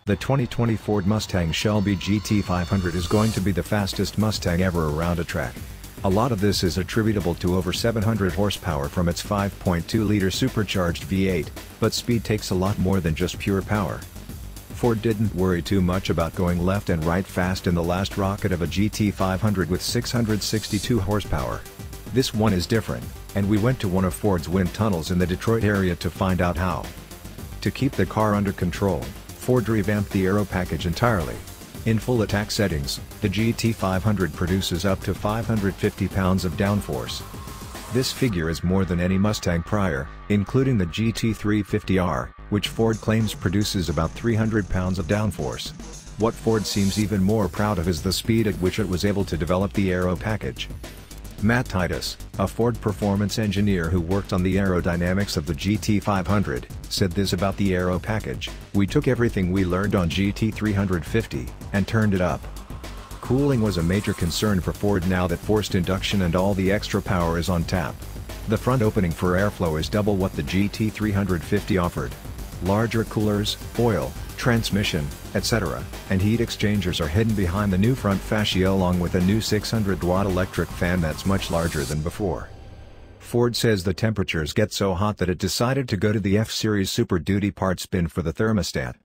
The 2020 Ford Mustang Shelby GT500 is going to be the fastest Mustang ever around a track. A lot of this is attributable to over 700 horsepower from its 5.2-liter supercharged V8, but speed takes a lot more than just pure power. Ford didn't worry too much about going left and right fast in the last rocket of a GT500 with 662 horsepower. This one is different, and we went to one of Ford's wind tunnels in the Detroit area to find out how. To keep the car under control, Ford revamped the Aero package entirely. In full attack settings, the GT500 produces up to 550 pounds of downforce. This figure is more than any Mustang prior, including the GT350R, which Ford claims produces about 300 pounds of downforce. What Ford seems even more proud of is the speed at which it was able to develop the Aero package. Matt Titus, a Ford performance engineer who worked on the aerodynamics of the GT500, said this about the Aero package: "We took everything we learned on GT350, and turned it up." Cooling was a major concern for Ford now that forced induction and all the extra power is on tap. The front opening for airflow is double what the GT350 offered. Larger coolers, oil, transmission, etc., and heat exchangers are hidden behind the new front fascia along with a new 600-watt electric fan that's much larger than before. Ford says the temperatures get so hot that it decided to go to the F-Series Super Duty parts bin for the thermostat.